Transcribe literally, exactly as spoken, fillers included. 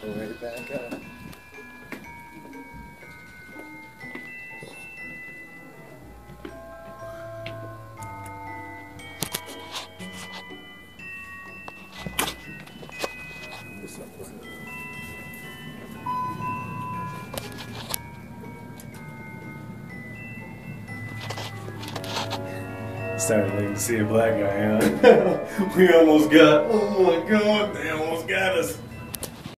right back up. Started waiting to see a black guy, huh? We almost got, oh my god, they almost got us.